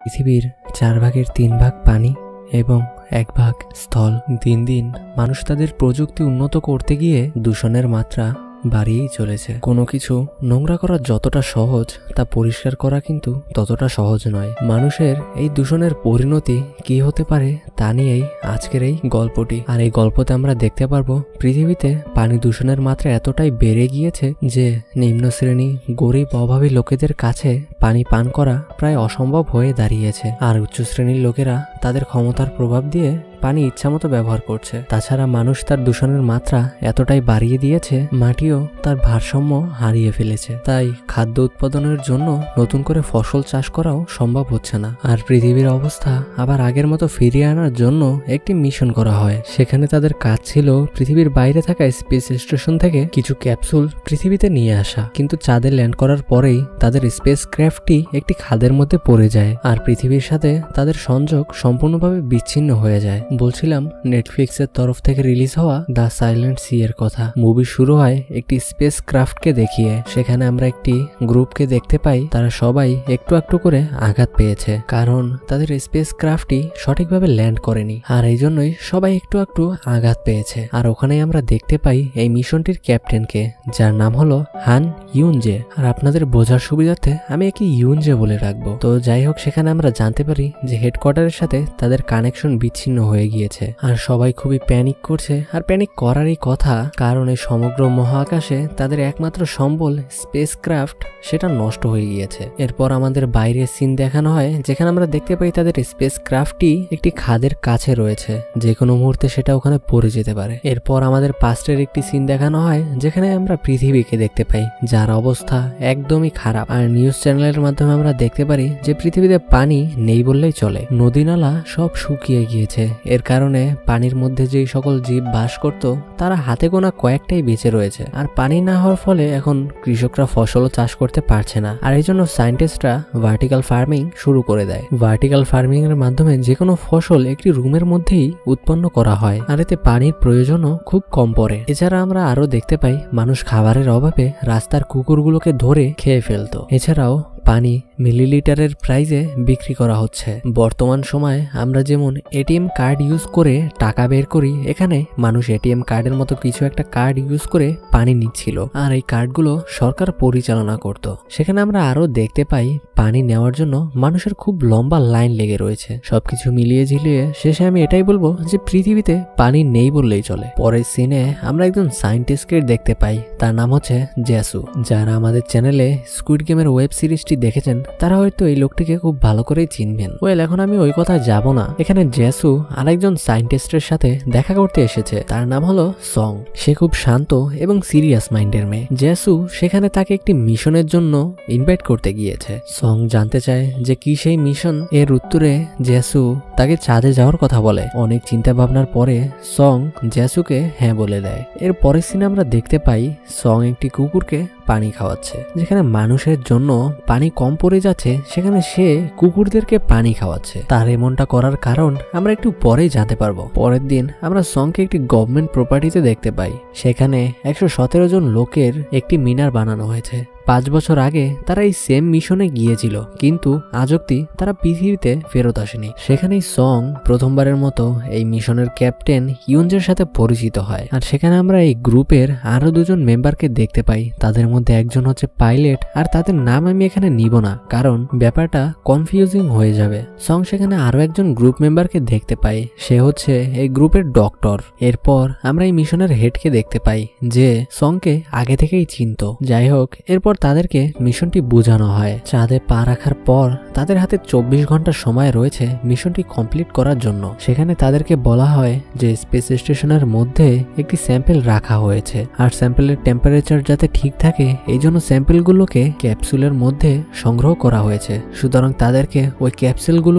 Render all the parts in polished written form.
পৃথিবীর 4 ভাগের 3 ভাগ পানি এবং 1 ভাগ স্থল। দিন দিন মানুষ তাদের প্রযুক্তি উন্নত করতে গিয়ে দূষণের মাত্রা বাড়িয়েই চলেছে। কোনো কিছু নোংরা করা যতটা সহজ, তা পরিষ্কার করা কিন্তু ততটা সহজ নয়। মানুষের এই দূষণের পরিণতি কি হতে পারে তা নিয়েই আজকের এই গল্পটি। আর এই গল্পতে আমরা দেখতে পারবো পৃথিবীতে পানি দূষণের মাত্রা এতটাই বেড়ে গিয়েছে যে নিম্ন শ্রেণী, গরিব, অভাবী লোকেদের কাছে পানি পান করা প্রায় অসম্ভব হয়ে দাঁড়িয়েছে। আর উচ্চ শ্রেণীর লোকেরা তাদের ক্ষমতার প্রভাব দিয়ে পানি ইচ্ছামতো ব্যবহার করছে। তাছাড়া মানুষ তার দূষণের মাত্রা এতটাই বাড়িয়ে দিয়েছে, মাটিও তার ভারসাম্য হারিয়ে ফেলেছে। তাই খাদ্য উৎপাদনের জন্য নতুন করে ফসল চাষ করাও সম্ভব হচ্ছে না। আর পৃথিবীর অবস্থা আবার আগের মতো ফিরিয়ে আনার জন্য একটি মিশন করা হয়। সেখানে তাদের কাজ ছিল পৃথিবীর বাইরে থাকা স্পেস স্টেশন থেকে কিছু ক্যাপসুল পৃথিবীতে নিয়ে আসা। কিন্তু চাঁদে ল্যান্ড করার পরেই তাদের স্পেস ক্রাফটটি একটি খাদের মধ্যে পড়ে যায় আর পৃথিবীর সাথে তাদের সংযোগ সম্পূর্ণভাবে বিচ্ছিন্ন হয়ে যায়। বলছিলাম নেটফ্লিক্সের তরফ থেকে রিলিজ হওয়া দ্য সাইলেন্ট সি এর কথা। মুভি শুরু হয় একটি স্পেস ক্রাফটকে দেখিয়ে। সেখানে আমরা একটি গ্রুপকে দেখতে পাই, তারা সবাই একটু একটু করে আঘাত পেয়েছে, কারণ তাদের স্পেস ক্রাফটটি সঠিকভাবে ল্যান্ড করেনি। আর এই জন্যই সবাই একটু একটু আঘাত পেয়েছে। আর ওখানেই আমরা দেখতে পাই এই মিশনটির ক্যাপ্টেনকে, যার নাম হলো হান ইউনজে। আর আপনাদের বোঝার সুবিধার্থে আমি একে ইউনজে বলে রাখবো। তো যাই হোক, সেখানে আমরা জানতে পারি যে হেডকোয়ার্টারের সাথে তাদের কানেকশন বিচ্ছিন্ন হয়ে গিয়েছে। আর সবাই খুবই প্যানিক করছে। আর প্যানিক করারই কথা, কারণ এই সমগ্র মহাকাশে তাদের একমাত্র সম্বল স্পেস ক্রাফট সেটা নষ্ট হয়ে গিয়েছে। এরপর আমাদের বাইরের সিন দেখানো হয়, যেখানে আমরা দেখতে পাই তাদের স্পেস ক্রাফটটি একটি খাদের কাছে রয়েছে, যে কোনো মুহূর্তে সেটা ওখানে পড়ে যেতে পারে। এরপর আমাদের পাস্টের একটি সিন দেখানো হয়, যেখানে আমরা পৃথিবীকে দেখতে পাই, যার অবস্থা একদমই খারাপ। আর নিউজ চ্যানেলের মাধ্যমে আমরা দেখতে পারি যে পৃথিবীতে পানি নেই বললেই চলে। নদী নালা সব শুকিয়ে গিয়েছে। এর কারণে পানির মধ্যে যেই সকল জীব বাস করত, তারা হাতে গোনা কয়েকটাই বেঁচে রয়েছে। আর পানি না হওয়ার ফলে এখন কৃষকরা ফসলও চাষ করতে পারছে না। আর এই জন্য সায়েন্টিস্টরা ভার্টিক্যাল ফার্মিং শুরু করে দেয়। ভার্টিক্যাল ফার্মিং এর মাধ্যমে যে কোনো ফসল একটি রুমের মধ্যেই উৎপন্ন করা হয়, আর এতে পানির প্রয়োজনও খুব কম পড়ে। এছাড়া আমরা আরো দেখতে পাই মানুষ খাবারের অভাবে রাস্তার কুকুরগুলোকে ধরে খেয়ে ফেলতো। এছাড়াও পানি মিলিলিটারের প্রাইজে বিক্রি করা হচ্ছে। বর্তমান সময়ে আমরা যেমন এটিএম কার্ড ইউজ করে টাকা বের করি, এখানে মানুষ এটিএম কার্ডের মতো কিছু একটা কার্ড ইউজ করে পানি নিচ্ছিল। আর এই কার্ডগুলো সরকার পরিচালনা করত। সেখানে আমরা আরো দেখতে পাই পানি নেওয়ার জন্য মানুষের খুব লম্বা লাইন লেগে রয়েছে। সবকিছু মিলিয়ে ঝিলিয়ে শেষে আমি এটাই বলবো যে পৃথিবীতে পানি নেই বললেই চলে। পরের সিনে আমরা একজন সায়েন্টিস্টকে দেখতে পাই, তার নাম হচ্ছে জ্যাসু। যারা আমাদের চ্যানেলে স্কুইড গেমের ওয়েব সিরিজটি দেখেছেন তারা হয়তো এই লোকটিকে খুব ভালো করেই চিনবেন। এখন আমি ওই কথায় যাব না। এখানে জ্যাসু আরেকজন সায়েন্টিস্টের সাথে দেখা করতে এসেছে, তার নাম হলো সং। সে খুব শান্ত এবং সিরিয়াস মাইন্ডের মেয়ে। জ্যাসু সেখানে তাকে একটি মিশনের জন্য ইনভাইট করতে গিয়েছে। সং জানতে চায় যে কি সেই মিশন। এর উত্তরে জ্যাসু তাকে চাঁদে যাওয়ার কথা বলে। অনেক চিন্তা ভাবনার পরে সং জ্যাসুকে হ্যাঁ বলে দেয়। এর পরের সিনে আমরা দেখতে পাই সং একটি কুকুরকে পানি খাওয়াচ্ছে। যেখানে মানুষের জন্য পানি কম পড়ে যাচ্ছে, সেখানে সে কুকুরদেরকে পানি খাওয়াচ্ছে। তার এমনটা করার কারণ আমরা একটু পরেই জানতে পারবো। পরের দিন আমরা সংকে একটি গভর্নমেন্ট প্রপার্টিতে দেখতে পাই। সেখানে 117 জন লোকের একটি মিনার বানানো হয়েছে। 5 বছর আগে তারা এই সেম মিশনে গিয়েছিল, কিন্তু আজ অব্দি তারা পৃথিবীতে ফেরত আসেনি। সেখানেই সং প্রথমবারের মতো এই মিশনের ক্যাপ্টেন ইউনজের সাথে পরিচিত হয়। আর সেখানে আমরা এই গ্রুপের আরো 2 জন মেম্বারকে দেখতে পাই। তাদের মধ্যে একজন হচ্ছে পাইলট, আর তাদের নাম আমি এখানে নিব না, কারণ ব্যাপারটা কনফিউজিং হয়ে যাবে। সং সেখানে আরো একজন গ্রুপ মেম্বারকে দেখতে পাই, সে হচ্ছে এই গ্রুপের ডক্টর। এরপর আমরা এই মিশনের হেডকে দেখতে পাই, যে সংকে আগে থেকেই চিনত। যাই হোক, এরপর তাদেরকে মিশনটি বোঝানো হয়। চাঁদে পা রাখার পর তাদের হাতে 24 ঘন্টা সময় রয়েছে মিশনটি কমপ্লিট করার জন্য। সেখানে তাদেরকে বলা হয় যে স্পেস স্টেশনের মধ্যে একটি স্যাম্পেল রাখা হয়েছে, আর স্যাম্পেলের টেম্পারেচার যাতে ঠিক থাকে এই জন্য স্যাম্পেলগুলোকে ক্যাপসুলের মধ্যে সংগ্রহ করা হয়েছে। সুতরাং তাদেরকে ওই ক্যাপসুলগুলো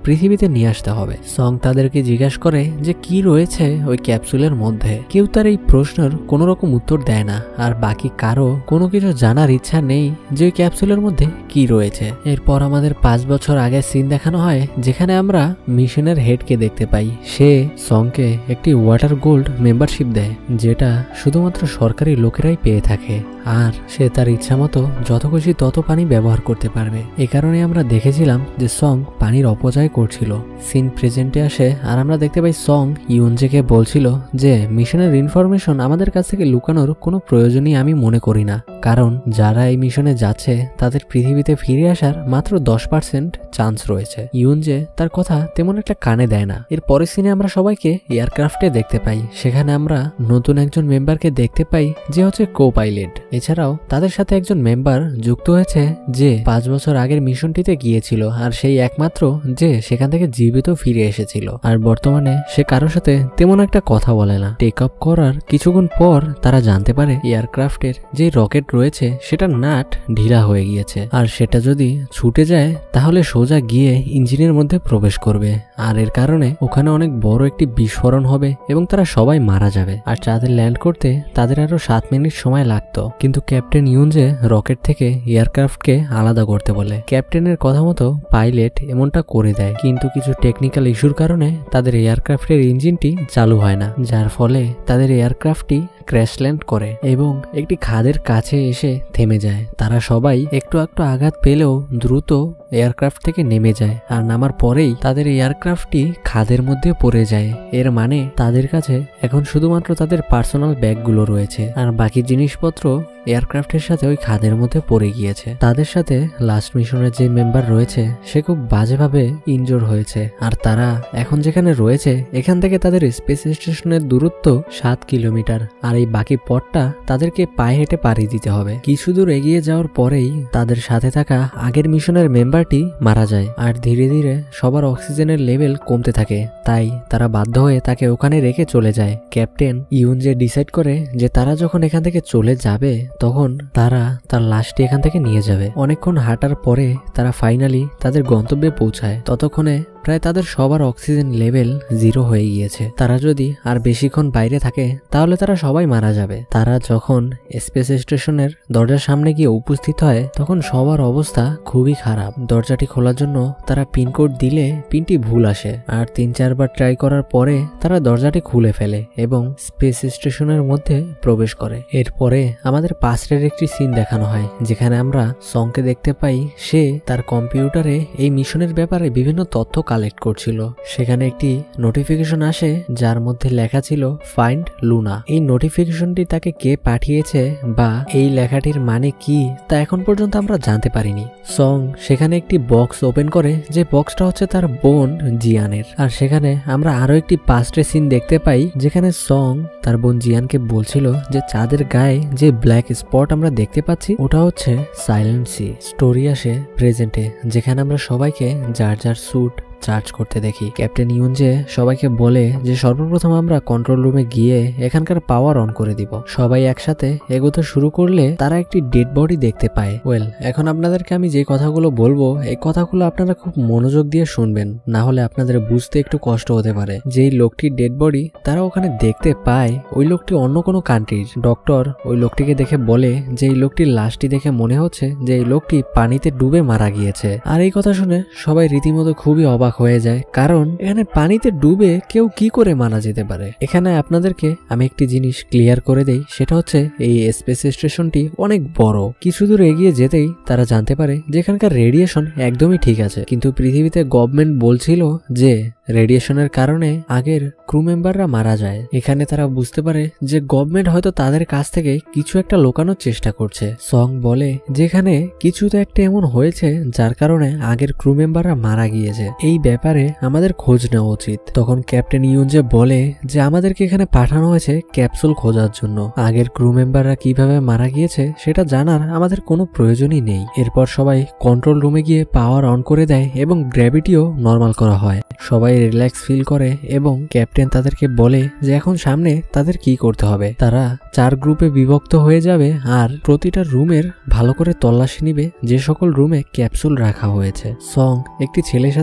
পৃথিবীতে নিয়ে আসতে হবে। সং তাদেরকে জিজ্ঞাসা করে যে কি রয়েছে ওই ক্যাপসুলের মধ্যে। কেউ তার এই প্রশ্নের কোনো রকম উত্তর দেয় না, আর বাকি কারো কোনো কিছু জানার ইচ্ছা নেই যে ওই ক্যাপসুলের মধ্যে কি রয়েছে। এরপর আমাদের 5 বছর আগে সিন দেখানো হয়, যেখানে আমরা মিশনের হেডকে দেখতে পাই। সে সংকে একটি ওয়াটার গোল্ড মেম্বারশিপ দেয়, যেটা শুধুমাত্র সরকারি লোকেরাই পেয়ে থাকে, আর সে তার ইচ্ছা মতো যত খুশি তত পানি ব্যবহার করতে পারবে। এ কারণে আমরা দেখেছিলাম যে সং পানির অপচয় করছিল। সিন প্রেজেন্টে আসে আর আমরা দেখতে পাই সং ইউনজেকে বলছিল যে মিশনের ইনফরমেশন আমাদের কাছ থেকে লুকানোর কোনো প্রয়োজনই আমি মনে করি না, কারণ যারা এই মিশনে যাচ্ছে তাদের পৃথিবীতে ফিরে আসার মাত্র 10% চান্স রয়েছে। ইউনজে তার কথা তেমন একটা কানে দেয় না। এর পরের সিনে আমরা সবাইকে এয়ারক্রাফটে দেখতে পাই। সেখানে আমরা নতুন একজন মেম্বারকে দেখতে পাই যে হচ্ছে কো পাইলট। এছাড়াও তাদের সাথে একজন মেম্বার যুক্ত হয়েছে যে 5 বছর আগের মিশনটিতে গিয়েছিল, আর সেই একমাত্র যে সেখান থেকে জীবিত ফিরে এসেছিল। আর বর্তমানে সে কারোর সাথে তেমন একটা কথা বলে না। টেক অফ করার কিছুক্ষণ পর তারা জানতে পারে এয়ারক্রাফটের যে রকেট রয়েছে সেটা নাট ঢিলা হয়ে গিয়েছে, আর সেটা যদি ছুটে যায় তাহলে সোজা গিয়ে ইঞ্জিনের মধ্যে প্রবেশ করবে, আর এর কারণে ওখানে অনেক বড় একটি বিস্ফোরণ হবে এবং তারা সবাই মারা যাবে। আর চাঁদে ল্যান্ড করতে তাদের আরো 7 মিনিট সময় লাগতো, কিন্তু ক্যাপ্টেন ইউনজে রকেট থেকে এয়ারক্রাফটকে আলাদা করতে বলে। ক্যাপ্টেনের কথা মতো পাইলট এমনটা করে দেয়, কিন্তু কিছু টেকনিক্যাল ইস্যুর কারণে তাদের এয়ারক্রাফটের ইঞ্জিনটি চালু হয় না, যার ফলে তাদের এয়ারক্রাফটটি ক্র্যাশ ল্যান্ড করে এবং একটি খাদের কাছে এসে থেমে যায়। তারা সবাই একটু একটু আঘাত পেলেও দ্রুত এয়ারক্রাফট থেকে নেমে যায়, আর নামার পরেই তাদের এয়ারক্রাফটটি খাদের মধ্যে পড়ে যায়। এর মানে তাদের কাছে এখন শুধুমাত্র তাদের পার্সোনাল ব্যাগগুলো রয়েছে, আর বাকি জিনিসপত্র এয়ারক্রাফটের সাথে ওই খাদের মধ্যে পড়ে গিয়েছে। তাদের সাথে লাস্ট মিশনের যে মেম্বার রয়েছে সে খুব বাজেভাবে ইনজোর হয়েছে, আর তারা এখন যেখানে রয়েছে এখান থেকে তাদের স্পেস স্টেশনের দূরত্ব 7 কিলোমিটার, আর এই বাকি পথটা তাদেরকে পায়ে হেঁটে পাড়ি দিতে হবে। কিছু দূর এগিয়ে যাওয়ার পরেই তাদের সাথে থাকা আগের মিশনের মেম্বারটি মারা যায়, আর ধীরে ধীরে সবার অক্সিজেনের লেভেল কমতে থাকে, তাই তারা বাধ্য হয়ে তাকে ওখানে রেখে চলে যায়। ক্যাপ্টেন ইউনজে ডিসাইড করে যে তারা যখন এখান থেকে চলে যাবে তখন তারা তার লাশটি এখান থেকে নিয়ে যাবে। অনেকক্ষণ হাঁটার পরে তারা ফাইনালি তাদের গন্তব্যে পৌঁছায়। ততক্ষণে প্রায় তাদের সবার অক্সিজেন লেভেল 0 হয়ে গিয়েছে। তারা যদি আর বেশিক্ষণ বাইরে থাকে তাহলে তারা সবাই মারা যাবে। তারা যখন স্পেস স্টেশনের দরজার সামনে গিয়ে উপস্থিত হয় তখন সবার অবস্থা খুবই খারাপ। দরজাটি খোলার জন্য তারা পিনকোড দিলে পিনটি ভুল আসে, আর 3-4 বার ট্রাই করার পরে তারা দরজাটি খুলে ফেলে এবং স্পেস স্টেশনের মধ্যে প্রবেশ করে। এরপরে আমাদের পাস্টের একটি সিন দেখানো হয়, যেখানে আমরা সংকে দেখতে পাই সে তার কম্পিউটারে এই মিশনের ব্যাপারে বিভিন্ন তথ্য কালেক্ট করছিল। সেখানে একটি নোটিফিকেশন আসে যার মধ্যে লেখা ছিল ফাইন্ড লুনা। এই নোটিফিকেশনটি তাকে কে পাঠিয়েছে বা এই লেখাটির মানে কি তা এখন পর্যন্ত আমরা জানতে পারিনি। সং সেখানে একটি বক্স ওপেন করে, যে বক্সটা হচ্ছে তার বোন জিয়ানের। আর সেখানে আমরা আরো একটি পাস্টের সিন দেখতে পাই, যেখানে সং তার বোন জিয়ানকে বলছিল যে চাঁদের গায়ে যে ব্ল্যাক স্পট আমরা দেখতে পাচ্ছি ওটা হচ্ছে সাইলেন্ট সি। স্টোরি আসে প্রেজেন্টে, যেখানে আমরা সবাইকে যার যার স্যুট চার্জ করতে দেখি। ক্যাপ্টেন ইউনজে সবাইকে বলে যে সর্বপ্রথম আমরা কন্ট্রোল রুমে গিয়ে এখানকার পাওয়ার অন করে দিব। সবাই একসাথে এগোতে শুরু করলে তারা একটি ডেড বডি দেখতে পায়। এখন আপনাদেরকে আমি যে কথাগুলো বলবো এই কথাগুলো আপনারা খুব মনোযোগ দিয়ে শুনবেন, না হলে আপনাদের বুঝতে একটু কষ্ট হতে পারে। যেই লোকটির ডেড বডি তারা ওখানে দেখতে পায় ওই লোকটি অন্য কোনো কান্ট্রির। ডক্টর ওই লোকটিকে দেখে বলে যে এই লোকটির লাশটি দেখে মনে হচ্ছে যে এই লোকটি পানিতে ডুবে মারা গিয়েছে। আর এই কথা শুনে সবাই রীতিমতো খুবই অবাক হয়ে যায়, কারণ এখানে পানিতে ডুবে কেউ কি করে মারা যেতে পারে। এখানে আপনাদেরকে আমি একটি জিনিস ক্লিয়ার করে দেই, সেটা হচ্ছে এই স্পেস স্টেশনটি অনেক বড়। কিছু দূর এগিয়ে যেতেই তারা জানতে পারে যে এখানকার রেডিয়েশন একদমই ঠিক আছে, কিন্তু পৃথিবীতে গভর্নমেন্ট বলছিল যে রেডিয়েশনের কারণে আগের ক্রু মেম্বাররা মারা যায়। এখানে তারা বুঝতে পারে যে গভর্নমেন্ট হয়তো তাদের কাছ থেকে কিছু একটা লুকানোর চেষ্টা করছে। সং বলে যেখানে কিছু তো একটা এমন হয়েছে যার কারণে আগের ক্রু মেম্বাররা মারা গিয়েছে, এই ব্যাপারে আমাদের খোঁজ নেওয়া উচিত। তখন ক্যাপ্টেন ইউনজে বলে যে আমাদেরকে এখানে পাঠানো হয়েছে ক্যাপসুল খোঁজার জন্য, আগের ক্রু মেম্বাররা কিভাবে মারা গিয়েছে সেটা জানার আমাদের কোনো প্রয়োজনই নেই। এরপর সবাই কন্ট্রোল রুমে গিয়ে পাওয়ার অন করে দেয় এবং গ্র্যাভিটিও নর্মাল করা হয়। সবাই রিল্যাক্স ফিল করে এবং ক্যাপ্টেন তাদেরকে বলে যে এখন সামনে তাদের কি করতে হবে। তারা 4 গ্রুপে বিভক্ত হয়ে যাবে আর প্রতিটা রুমের ভালো করে তল্লাশি নিবে যে সকল রুমে ক্যাপসুল রাখা হয়েছে। সং একটি ছেলের সাথে কথা বলে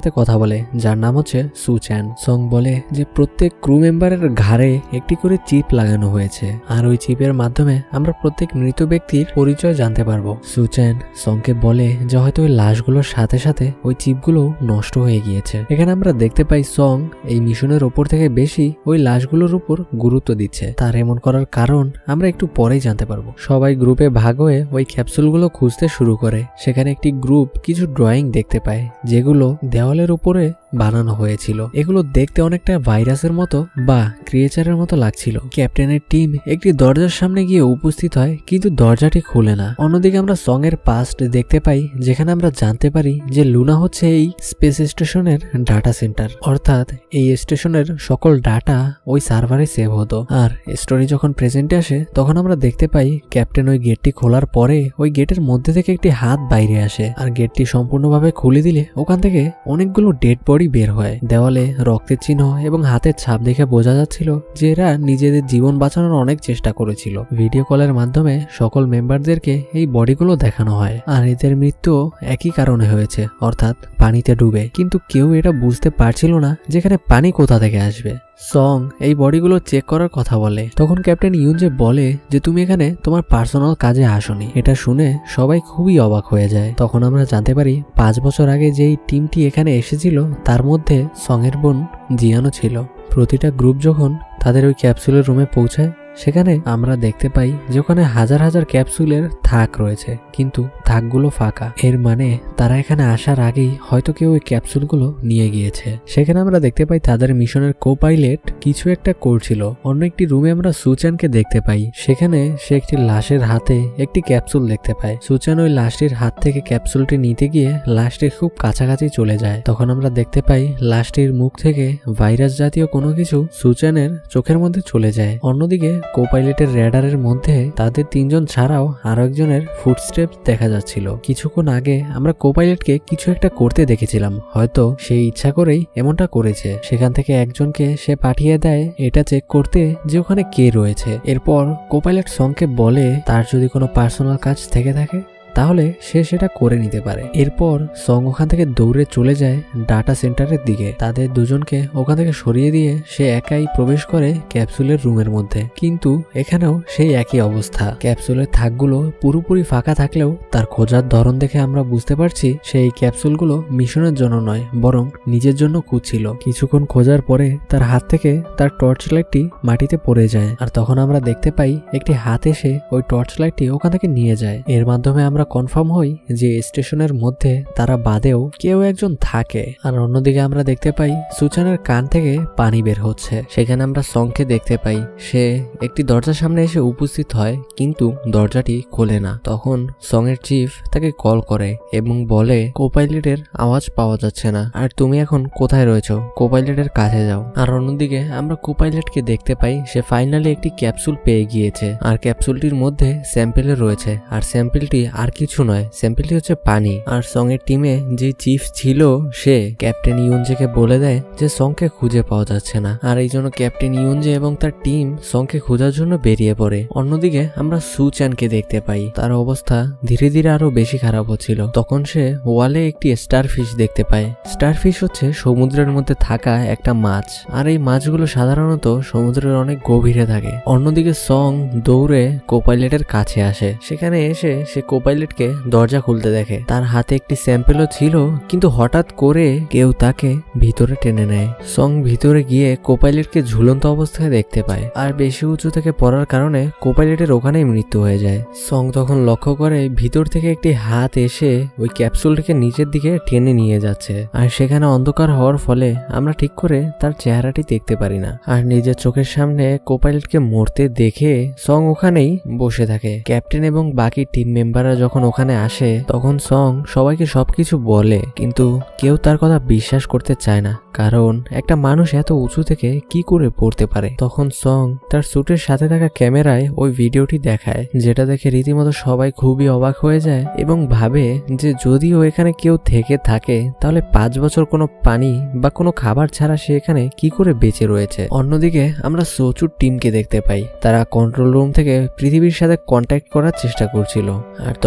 বলে, যার নাম হচ্ছে সুচ্যান। সং বলে যে প্রত্যেক ক্রু মেম্বারের ঘাড়ে একটি করে চিপ লাগানো হয়েছে, আর ওই চিপের মাধ্যমে আমরা প্রত্যেক মৃত ব্যক্তির পরিচয় জানতে পারবো। সুচ্যান সংকে বলে যে হয়তো ওই লাশগুলোর সাথে সাথে ওই চিপগুলো নষ্ট হয়ে গিয়েছে। এখানে আমরা দেখতে পাই সং এই মিশনের ওপর থেকে বেশি ওই লাশগুলোর উপর গুরুত্ব দিচ্ছে। তার এমন করার কারণ আমরা একটু পরেই জানতে পারবো। সবাই গ্রুপে ভাগ হয়ে ওই ক্যাপসুলগুলো খুঁজতে শুরু করে। সেখানে একটি গ্রুপ কিছু ড্রয়িং দেখতে পায় যেগুলো দেওয়ালের উপরে বানানো হয়েছিল। এগুলো দেখতে অনেকটা ভাইরাসের মতো বা ক্রিয়েচারের মতো লাগছিল। ক্যাপ্টেনের টিম একটি দরজার সামনে গিয়ে উপস্থিত হয়, কিন্তু দরজাটি খুলে না। অন্যদিকে আমরা সং এর পাস্ট দেখতে পাই, যেখানে আমরা জানতে পারি যে লুনা হচ্ছে এই স্পেস স্টেশনের ডাটা সেন্টার, অর্থাৎ এই স্টেশনের সকল ডাটা ওই সার্ভারে সেভ হতো। আর স্টোরি যখন প্রেজেন্টে আসে তখন আমরা দেখতে পাই ক্যাপ্টেন ওই গেটটি খোলার পরে ওই গেটের মধ্যে থেকে একটি হাত বাইরে আসে, আর গেটটি সম্পূর্ণভাবে খুলে দিলে ওখান থেকে অনেকগুলো ডেড বডি বের হয়। দেওয়ালে রক্তের চিহ্ন এবং হাতের ছাপ দেখে বোঝা যাচ্ছিল যে এরা নিজেদের জীবন বাঁচানোর অনেক চেষ্টা করেছিল। ভিডিও কলের মাধ্যমে সকল মেম্বারদেরকে এই বডিগুলো দেখানো হয়, আর এদের মৃত্যু একই কারণে হয়েছে, অর্থাৎ পানিতে ডুবে। কিন্তু কেউ এটা বুঝতে পারছিল না যেখানে পানি কোথা থেকে আসবে। সং এই বডিগুলো চেক করার কথা বলে, তখন ক্যাপ্টেন ইউনজে বলে যে তুমি এখানে তোমার পার্সোনাল কাজে আসোনি। এটা শুনে সবাই খুবই অবাক হয়ে যায়। তখন আমরা জানতে পারি 5 বছর আগে যেই টিমটি এখানে এসেছিল তার মধ্যে সং এর বোন জিয়ানো ছিল। প্রতিটা গ্রুপ যখন তাদের ওই ক্যাপসুলের রুমে পৌঁছায়, সেখানে আমরা দেখতে পাই যে ওখানে হাজার হাজার ক্যাপসুলের থাক রয়েছে, কিন্তু থাকগুলো ফাঁকা। এর মানে তারা এখানে আসার আগেই হয়তো কেউ ওই ক্যাপসুলগুলো নিয়ে গিয়েছে। সেখানে আমরা দেখতে পাই তাদের মিশনের কো পাইলট কিছু একটা করছিল। অন্য একটি রুমে আমরা সুচ্যানকে দেখতে পাই, সেখানে সে একটি লাশের হাতে একটি ক্যাপসুল দেখতে পায়। সুচ্যান ওই লাশটির হাত থেকে ক্যাপসুলটি নিতে গিয়ে লাশটির খুব কাছাকাছি চলে যায়। তখন আমরা দেখতে পাই লাশটির মুখ থেকে ভাইরাস জাতীয় কোনো কিছু সুচ্যানের চোখের মধ্যে চলে যায়। অন্যদিকে কো পাইলটের রেডারের মধ্যে তাদের 3 জন ছাড়াও আরো একজনের ফুটস্টেপ দেখা যাচ্ছিল। কিছুক্ষণ আগে আমরা কো পাইলটকে কিছু একটা করতে দেখেছিলাম, হয়তো সে ইচ্ছা করেই এমনটা করেছে। সেখান থেকে একজনকে সে পাঠিয়ে দেয় এটা চেক করতে যে ওখানে কে রয়েছে। এরপর কো পাইলট সংকে বলে তার যদি কোনো পার্সোনাল কাজ থেকে থাকে তাহলে সে সেটা করে নিতে পারে। এরপর সং ওখান থেকে দৌড়ে চলে যায় ডাটা সেন্টারের দিকে। তাদের দুজনকে ওখান থেকে সরিয়ে দিয়ে সে একাই প্রবেশ করে ক্যাপসুলের রুমের মধ্যে, কিন্তু এখানেও সেই একই অবস্থা। ক্যাপসুলের থাকগুলো পুরোপুরি ফাঁকা থাকলেও তার খোঁজার ধরন দেখে আমরা বুঝতে পারছি সেই ক্যাপসুলগুলো মিশনের জন্য নয়, বরং নিজের জন্য খুঁজছিল। কিছুক্ষণ খোঁজার পরে তার হাত থেকে তার টর্চ লাইটটি মাটিতে পড়ে যায়, আর তখন আমরা দেখতে পাই একটি হাত এসে ওই টর্চ লাইটটি ওখান থেকে নিয়ে যায়। এর মাধ্যমে আমরা কনফার্ম হই যে স্টেশনের মধ্যে তারা বাদেও কেউ একজন থাকে। আর অন্যদিকে আমরা দেখতে পাই সুচ্যানের কান থেকে পানি বের হচ্ছে। সেখানে আমরা সংকে দেখতে পাই সে একটি দরজার সামনে এসে উপস্থিত হয়, কিন্তু দরজাটি খোলে না। তখন সং এর চিফ তাকে কল করে এবং বলে কোপাইলটের আওয়াজ পাওয়া যাচ্ছে না, আর তুমি এখন কোথায় রয়েছো, কোপাইলটের কাছে যাও। আর অন্যদিকে আমরা কোপাইলটকে দেখতে পাই সে ফাইনালি একটি ক্যাপসুল পেয়ে গিয়েছে, আর ক্যাপসুলটির মধ্যে স্যাম্পেল রয়েছে, আর স্যাম্পেলটি আর কিছু নয়, স্যাম্পেলটি হচ্ছে পানি। আর সং এর টিমে যে চিফ ছিল সে ক্যাপ্টেন ইউনজেকে বলে দেয় যে সংকে খুঁজে পাওয়া যাচ্ছে না, আর এই জন্য ক্যাপ্টেন ইউনজে এবং তার টিম সংকে খোঁজার জন্য বেরিয়ে পড়ে। অন্যদিকে আমরা সুচ্যানকে দেখতে পাই তার অবস্থা ধীরে ধীরে আরো বেশি খারাপ হচ্ছিল। তখন সে ওয়ালে একটি স্টারফিশ দেখতে পায়। স্টারফিশ হচ্ছে সমুদ্রের মধ্যে থাকা একটা মাছ, আর এই মাছগুলো সাধারণত সমুদ্রের অনেক গভীরে থাকে। অন্যদিকে সং দৌড়ে কোপাইলটের কাছে আসে। সেখানে এসে সে কোপাইলটকে দরজা খুলতে দেখে। তার হাতে একটি স্যাম্পেলও ছিল, কিন্তু হঠাৎ করে কেউ তাকে ভিতরে টেনে নেয়। সং ভিতরে গিয়ে কোপাইলটকে ঝুলন্ত অবস্থায় দেখতে পায়, আর বেশি উঁচু থেকে পড়ার কারণে কোপাইলটের ওখানেই মৃত্যু হয়ে যায়। সং তখন লক্ষ্য করে ভিতর থেকে একটি হাত এসে ওই ক্যাপসুলটিকে নিচের দিকে টেনে নিয়ে যাচ্ছে, আর সেখানে অন্ধকার হওয়ার ফলে আমরা ঠিক করে তার চেহারাটি দেখতে পারি না। আর নিজের চোখের সামনে কোপাইলটকে মরতে দেখে সং ওখানেই বসে থাকে। ক্যাপ্টেন এবং বাকি টিম মেম্বাররা যখন ওখানে আসে তখন সং সবাইকে সবকিছু বলে, কিন্তু কেউ তার কথা বিশ্বাস করতে চায় না, কারণ একটা মানুষ এত উঁচু থেকে কি করে পড়তে পারে। তখন সং তার স্যুটের সাথে থাকা ক্যামেরায় ওই ভিডিওটি দেখায়, যেটা দেখে রীতিমতো সবাই খুবই অবাক হয়ে যায় এবং ভাবে যে যদিও এখানে কেউ থেকে থাকে তাহলে 5 বছর কোনো পানি বা কোনো খাবার ছাড়া সে এখানে কি করে বেঁচে রয়েছে। অন্যদিকে আমরা সোচুর টিমকে দেখতে পাই, তারা কন্ট্রোল রুম থেকে পৃথিবীর সাথে কন্ট্যাক্ট করার চেষ্টা করছিল। আর তখন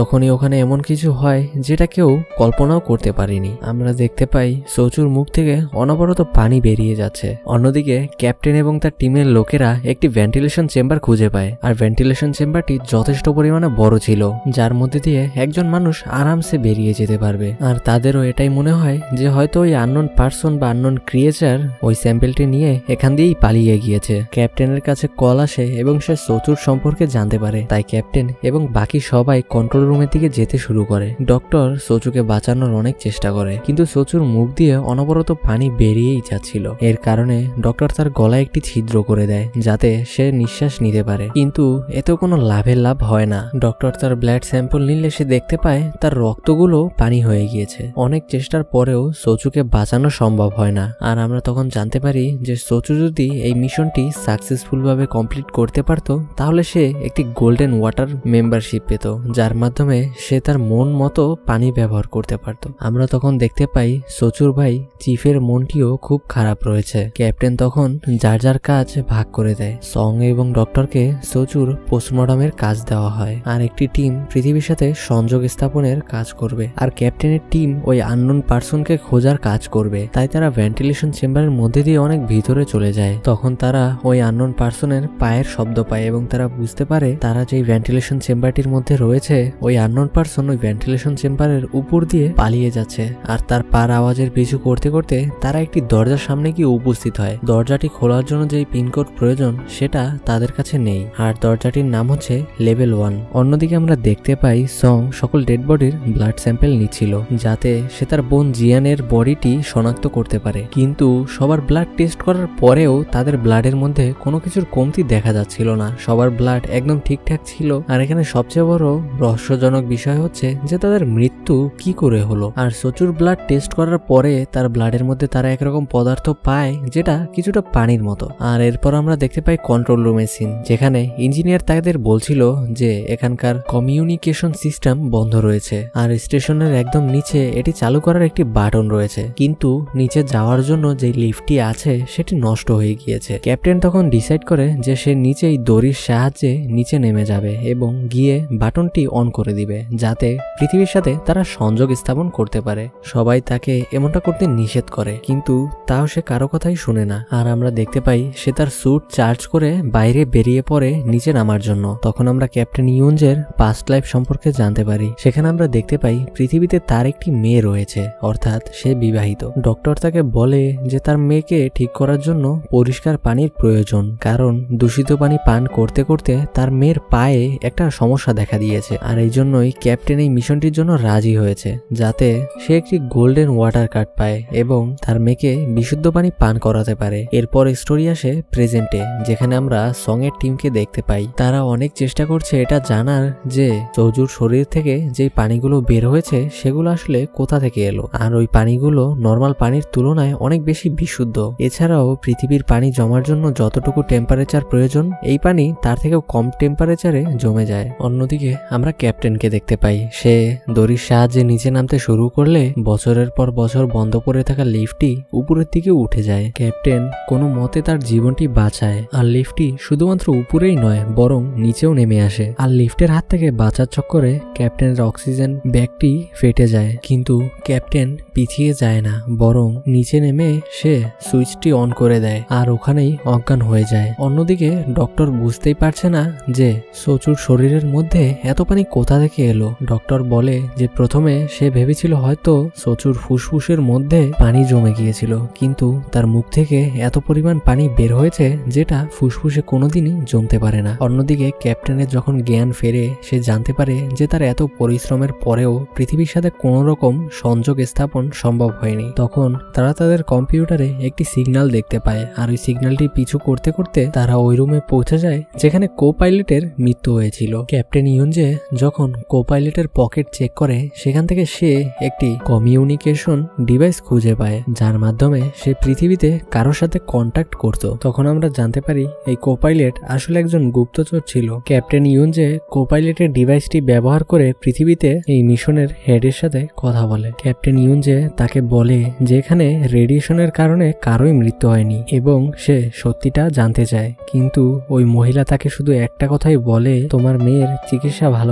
তখনই ওখানে এমন কিছু হয় যেটা কেউ কল্পনাও করতে পারেনি। আমরা দেখতে পাই সোচুর মুখ থেকে অনবরত পানি বেরিয়ে যাচ্ছে। অন্যদিকে ক্যাপ্টেন এবং তার টিমের লোকেরা একটি ভেন্টিলেশন চেম্বার খুঁজে পায়, আর ভেন্টিলেশন চেম্বারটি যথেষ্ট পরিমাণে বড় ছিল, যার মধ্যে দিয়ে একজন মানুষ আরামসে বেরিয়ে যেতে পারবে। আর তাদেরও এটাই মনে হয় যে হয়তো ওই আননোন পার্সন বা আননোন ক্রিয়েচার ওই স্যাম্পেলটি নিয়ে এখান দিয়েই পালিয়ে গিয়েছে। ক্যাপ্টেনের কাছে কল আসে এবং সে সোচুর সম্পর্কে জানতে পারে। তাই ক্যাপ্টেন এবং বাকি সবাই কন্ট্রোল রুমের দিকে যেতে শুরু করে। ডক্টর সোচুকে বাঁচানোর অনেক চেষ্টা করে, কিন্তু সোচুর মুখ দিয়ে অনবরত পানি বেরিয়েই যাচ্ছিল। এর কারণে ডক্টর তার গলায় একটি ছিদ্র করে দেয় যাতে সে নিঃশ্বাস নিতে পারে, কিন্তু এতেও কোনো লাভ হয় না। ডক্টর তার ব্লাড স্যাম্পল নিলে সে দেখতে পায় তার রক্তগুলো পানি হয়ে গিয়েছে। অনেক চেষ্টার পরেও সোচুকে বাঁচানো সম্ভব হয় না। আর আমরা তখন জানতে পারি যে সোচু যদি এই মিশনটি সাকসেসফুল ভাবে কমপ্লিট করতে পারতো তাহলে সে একটি গোল্ডেন ওয়াটার মেম্বারশিপ পেত, যার মাধ্যমে সে তার মন মতো পানি ব্যবহার করতে পারত। আমরা তখন দেখতে পাই সোচুর ভাই চিফের মনটিও খুব খারাপ রয়েছে। ক্যাপ্টেন তখন যার যার কাজ ভাগ করে দেয়। সং এবং ডক্টরকে সোচুর পোস্টমর্টমের কাজ দেওয়া হয়, আর একটি টিম পৃথিবীর সাথে সংযোগ স্থাপনের কাজ করবে, আর ক্যাপ্টেনের টিম ওই আননোন পার্সনকে খোঁজার কাজ করবে। তাই তারা ভেন্টিলেশন চেম্বারের মধ্যে দিয়ে অনেক ভিতরে চলে যায়। তখন তারা ওই আননোন পার্সনের পায়ের শব্দ পায় এবং তারা বুঝতে পারে তারা যেই ভেন্টিলেশন চেম্বারটির মধ্যে রয়েছে ওই আননোন পার্সন ওই ভেন্টিলেশন চেম্বারের উপর দিয়ে পালিয়ে যাচ্ছে। আর তার পার আওয়াজের পিছু করতে করতে তারা একটি দরজার সামনে গিয়ে উপস্থিত হয়। দরজাটি খোলার জন্য যেই পিনকোড প্রয়োজন সেটা তাদের কাছে নেই, আর দরজাটির নাম হচ্ছে লেভেল 1। অন্যদিকে আমরা দেখতে পাই সং সকল ডেড বডির ব্লাড স্যাম্পেল নিচ্ছিল যাতে সে তার বোন জিয়ানের বডিটি শনাক্ত করতে পারে, কিন্তু সবার ব্লাড টেস্ট করার পরেও তাদের ব্লাডের মধ্যে কোনো কিছুর কমতি দেখা যাচ্ছিল না। সবার ব্লাড একদম ঠিকঠাক ছিল। আর এখানে সবচেয়ে বড় রহস্যজনক বিষয় হচ্ছে যে তাদের মৃত্যু কি করে হলো। আর সোচুর ব্লাড টেস্ট করার পরে তার ব্লাডের মধ্যে তারা একরকম পদার্থ পায় যেটা কিছুটা পানির মতো। আর এরপর আমরা দেখতে পাই কন্ট্রোল রুমের সিন, যেখানে ইঞ্জিনিয়ার তাদের বলছিল যে এখানকার কমিউনিকেশন সিস্টেম বন্ধ রয়েছে, আর স্টেশনের একদম নিচে এটি চালু করার একটি বাটন রয়েছে, কিন্তু নিচে যাওয়ার জন্য যে লিফটটি আছে সেটি নষ্ট হয়ে গিয়েছে। ক্যাপ্টেন তখন ডিসাইড করে যে সে নিচেই দড়ির সাহায্যে নিচে নেমে যাবে এবং গিয়ে বাটনটি অন করে দিবে যাতে পৃথিবীর সাথে তারা সংযোগ স্থাপন করতে পারে। সবাই তাকে এমনটা করতে নিষেধ করে, কিন্তু তাও সে কারো কথাই শুনে না। আর আমরা দেখতে পাই সে তার স্যুট চার্জ করে বাইরে বেরিয়ে পড়ে নিচে নামার জন্য। তখন আমরা ক্যাপ্টেন ইউনজের পাস্ট লাইফ সম্পর্কে জানতে পারি। সেখানে আমরা দেখতে পাই পৃথিবীতে তার একটি মেয়ে রয়েছে, অর্থাৎ সে বিবাহিত। ডক্টর তাকে বলে যে তার মেয়েকে ঠিক করার জন্য পরিষ্কার পানির প্রয়োজন, কারণ দূষিত পানি পান করতে করতে তার মেয়ের পায়ে একটা সমস্যা দেখা দিয়েছে। আর এই জন্যই ক্যাপ্টেন এই মিশনটির জন্য রাজি হয়েছে যাতে সে একটি গোল্ডেন ওয়াটার কার্ড পায় এবং তার মেয়েকে বিশুদ্ধ পানি পান করাতে পারে। এরপর স্টোরি আসে প্রেজেন্টে, যেখানে আমরা সং এর টিমকে দেখতে পাই। তারা অনেক চেষ্টা করছে এটা জানার যে সোচুর শরীর থেকে যে পানিগুলো বের হয়েছে সেগুলো আসলে কোথা থেকে এলো, আর ওই পানিগুলো নর্মাল পানির তুলনায় অনেক বেশি বিশুদ্ধ। এছাড়াও পৃথিবীর পানি জমার জন্য যতটুকু টেম্পারেচার প্রয়োজন এই পানি তার থেকেও কম টেম্পারেচারে জমে যায়। অন্যদিকে আমরা ক্যাপ্টেনকে দেখতে পাই, সে দড়ির সাহায্যে নিচে নামতে শুরু করলে বছরের পর বছর বন্ধ করে থাকা লিফটটি উপরের দিকে উঠে যায়। ক্যাপ্টেন কোনো মতে তার জীবনটি বাঁচায়, আর লিফটটি শুধুমাত্র উপরেই নয় বরং নিচেও নেমে আসে। আর লিফটের হাত থেকে বাঁচার চক্করে ক্যাপ্টেনের অক্সিজেন ব্যাগটি ফেটে যায়, কিন্তু ক্যাপ্টেন পিছিয়ে যায় না, বরং নিচে নেমে সে সুইচটি অন করে দেয় আর ওখানেই অজ্ঞান হয়ে যায়। অন্যদিকে ডক্টর বুঝতেই পারছে না যে সোচুর শরীরের মধ্যে এত পানি কোথা থেকে এলো। ডক্টর বলে যে প্রথমে সে ভেবেছিল হয়তো সোচুর ফুসফুসের মধ্যে পানি জমে গিয়েছিল, কিন্তু তার মুখ থেকে এত পরিমাণ পানি বের হয়েছে যেটা ফুসফুসে কোনোদিনই জমতে পারে না। অন্যদিকে ক্যাপ্টেনের যখন জ্ঞান ফেরে সে জানতে পারে যে তার এত পরিশ্রমের পরেও পৃথিবীর সাথে কোনো রকম সংযোগ স্থাপন সম্ভব হয়নি। তখন তারা তাদের কম্পিউটারে একটি সিগন্যাল দেখতে পায়, আর ওই সিগন্যালটি পিছু করতে করতে তারা ওই রুমে পৌঁছে যায় যেখানে কো পাইলটের মৃত্যু হয়েছিল। ক্যাপ্টেন ইউনজে যখন কো পাইলটের পকেট চেক করে সেখান থেকে সে একটি কমিউনিকেশন ডিভাইস খুঁজে পায় যার মাধ্যমে সে পৃথিবীতে কারোর সাথে কন্ট্যাক্ট করত। তখন আমরা জানতে পারি এই কো পাইলট আসলে একজন গুপ্তচর ছিল। ক্যাপ্টেন ইউনজে কো পাইলটের ডিভাইসটি ব্যবহার করে পৃথিবীতে এই মিশনের হেডের সাথে কথা বলে। ক্যাপ্টেন ইউনজে তাকে বলে যে এখানে রেডিয়েশনের কারণে কারোই মৃত্যু হয়নি এবং সে সত্যিটা জানতে চায়, কিন্তু ওই মহিলা তাকে শুধু একটা কথাই বলে, তোমার মেয়ের চিকিৎসা ভালো করে করার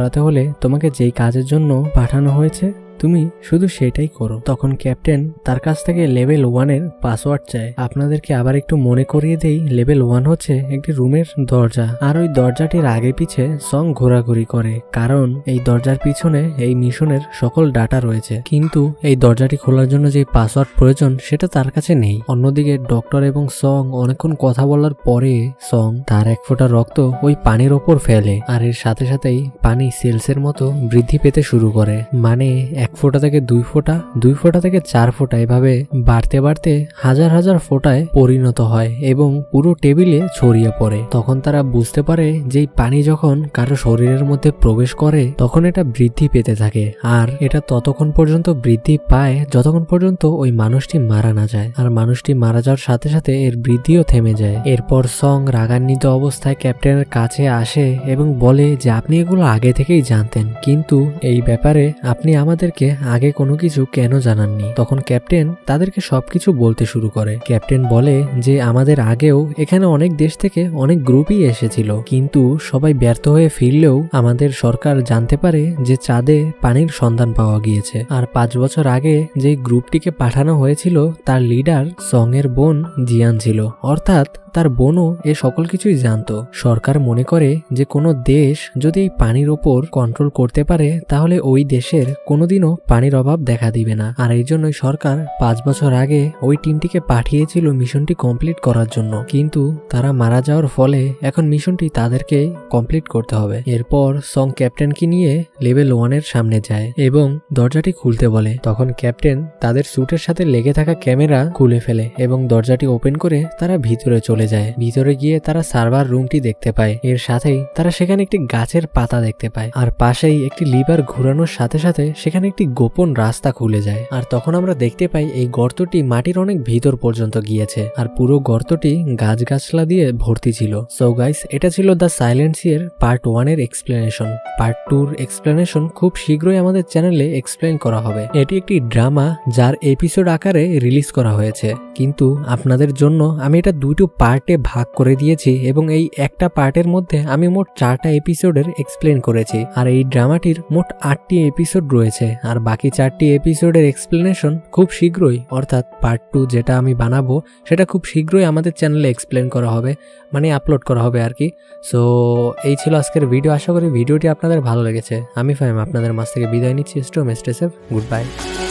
করাতে হলে তোমাকে যেই কাজের জন্য পাঠানো হয়েছে তুমি শুধু সেটাই করো। তখন ক্যাপ্টেন তার কাছ থেকে লেভেল 1-এর পাসওয়ার্ড চায়। আপনাদেরকে আবার একটু মনে করিয়ে দেই, লেভেল 1 হচ্ছে একটি রুমের দরজা, আর ওই দরজাটির আগে পিছে সং ঘোরাঘুরি করে, কারণ এই দরজার পিছনে এই মিশনের সকল ডাটা রয়েছে। কিন্তু এই দরজাটি খোলার জন্য যে পাসওয়ার্ড প্রয়োজন সেটা তার কাছে নেই। অন্যদিকে ডক্টর এবং সং অনেকক্ষণ কথা বলার পরে সং তার 1 ফোঁটা রক্ত ওই পানির ওপর ফেলে, আর এর সাথে সাথেই পানি সেলসের মতো বৃদ্ধি পেতে শুরু করে। মানে 1 ফোঁটা থেকে 2 ফোঁটা, 2 ফোঁটা থেকে 4 ফোঁটা, এভাবে বাড়তে বাড়তে হাজার হাজার ফোঁটায় পরিণত হয় এবং পুরো টেবিলে ছড়িয়ে পড়ে। তখন তারা বুঝতে পারে যে পানি যখন কারো শরীরের মধ্যে প্রবেশ করে তখন এটা বৃদ্ধি পেতে থাকে, আর এটা ততক্ষণ পর্যন্ত বৃদ্ধি পায় যতক্ষণ পর্যন্ত ওই মানুষটি মারা না যায়। আর মানুষটি মারা যাওয়ার সাথে সাথে এর বৃদ্ধিও থেমে যায়। এরপর সং রাগান্বিত অবস্থায় ক্যাপ্টেনের কাছে আসে এবং বলে যে আপনি এগুলো আগে থেকেই জানতেন, কিন্তু এই ব্যাপারে আপনি আমাদেরকে আগে কোনো কিছু কেন জানাননি। তখন ক্যাপ্টেন তাদেরকে সবকিছু বলতে শুরু করে। ক্যাপ্টেন বলে যে আমাদের আগেও এখানে অনেক দেশ থেকে অনেক গ্রুপই এসেছিল, কিন্তু সবাই ব্যর্থ হয়ে ফিরলেও আমাদের সরকার জানতে পারে যে চাঁদে পানির সন্ধান পাওয়া গিয়েছে। আর 5 বছর আগে যে গ্রুপটিকে পাঠানো হয়েছিল তার লিডার সং এর বোন জিয়ান ছিল, অর্থাৎ তার বোনও এ সকল কিছুই জানতো। সরকার মনে করে যে কোনো দেশ যদি এই পানির ওপর কন্ট্রোল করতে পারে তাহলে ওই দেশের কোনোদিনও পানির অভাব দেখা দিবে না। আর এই জন্যই সরকার 5 বছর আগে ওই টিমটিকে পাঠিয়েছিল মিশনটি কমপ্লিট করার জন্য, কিন্তু তারা মারা যাওয়ার ফলে এখন মিশনটি তাদেরকে কমপ্লিট করতে হবে। এরপর সং ক্যাপ্টেনকে নিয়ে লেভেল 1-এর সামনে যায় এবং দরজাটি খুলতে বলে। তখন ক্যাপ্টেন তাদের স্যুটের সাথে লেগে থাকা ক্যামেরা খুলে ফেলে এবং দরজাটি ওপেন করে তারা ভিতরে চলে যায়। ভিতরে গিয়ে তারা সার্ভার রুমটি দেখতে পায়, এর সাথেই তারা সেখানে একটি গাছের পাতা দেখতে পায়, আর পাশেই একটি লিভার ঘোরানোর সাথে সাথে সেখানে একটি গোপন রাস্তা খুলে যায়। আর তখন আমরা দেখতে পাই এই গর্তটি মাটির অনেক ভিতর পর্যন্ত গিয়েছে, আর পুরো গর্তটি গাছগাছলা দিয়ে ভর্তি ছিল। সো গাইস, এটা ছিল দ্য সাইলেন্ট সি-এর পার্ট 1-এর এক্সপ্লেনেশন। পার্ট 2-র এক্সপ্লেনেশন খুব শীঘ্রই আমাদের চ্যানেলে এক্সপ্লেন করা হবে। এটি একটি ড্রামা যার এপিসোড আকারে রিলিজ করা হয়েছে, কিন্তু আপনাদের জন্য আমি এটা 2টো পার্টে ভাগ করে দিয়েছি এবং এই একটা পার্টের মধ্যে আমি মোট 4টা এপিসোডের এক্সপ্লেন করেছি। আর এই ড্রামাটির মোট 8টি এপিসোড রয়েছে, আর বাকি 4টি এপিসোডের এক্সপ্লেনেশন খুব শীঘ্রই, অর্থাৎ পার্ট 2 যেটা আমি বানাবো সেটা খুব শীঘ্রই আমাদের চ্যানেলে এক্সপ্লেন করা হবে, মানে আপলোড করা হবে আর কি। সো এই ছিল আজকের ভিডিও। আশা করি ভিডিওটি আপনাদের ভালো লেগেছে। আমি ফাহিম আপনাদের মাঝ থেকে বিদায় নিচ্ছি। Stay safe, good by.